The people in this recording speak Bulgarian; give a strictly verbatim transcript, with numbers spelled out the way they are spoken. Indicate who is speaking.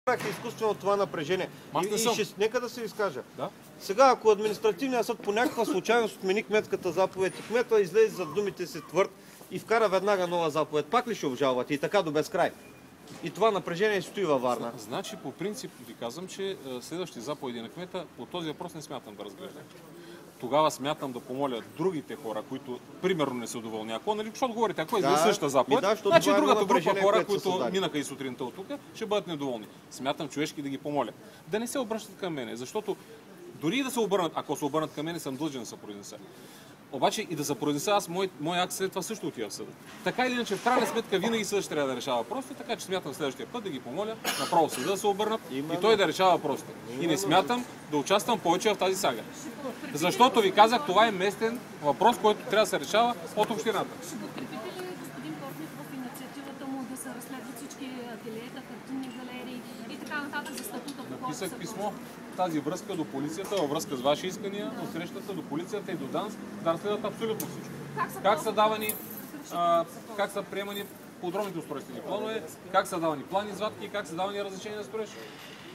Speaker 1: е изкуствено това напрежение. И, и ще, нека да се изкажа.
Speaker 2: Да?
Speaker 1: Сега, ако административният съд по някаква случайност отмени кметската заповед и кмета излезе за думите си твърд и вкара веднага нова заповед, пак ли ще обжалвате и така до безкрай? И това напрежение стои във Варна.
Speaker 2: Значи, по принцип ви казвам, че следващите заповеди на кмета по този въпрос не смятам да разглеждам. Тогава смятам да помоля другите хора, които примерно не са доволни. Ако, нали, защото говорите, ако е да, същата заповед,
Speaker 1: да,
Speaker 2: значи другата група хора, които
Speaker 1: създали.
Speaker 2: минаха и сутринта от тук, ще бъдат недоволни. Смятам човешки да ги помоля. Да не се обръщат към мене, защото дори и да се обърнат, ако се обърнат към мене, съм длъжен да се произнеса. Обаче и да се произнеса, аз мой, мой акт след това също отива в съда. Така или иначе, в крайна сметка, винаги съдът ще трябва да решава въпросите, така че смятам следващия път да ги помоля направо съда да се обърнат Именно. и той да решава въпросите. И не смятам да участвам повече в тази сага. Защото ви казах, това е местен въпрос, който трябва да се решава от общината.
Speaker 3: Ще подкрепите ли господин Портник в инициативата му да се разследват всички ателиета, картинни галерии и така нататък за статута?
Speaker 2: Написах писмо в тази връзка до полицията, във връзка с ваши искания, до срещата до полицията и до ДАНС, да разследват абсолютно всичко. Как са, как са давани, а, как са приемани подробните устройствени планове, как са давани плани извадки и как са давани разрешения за строеж.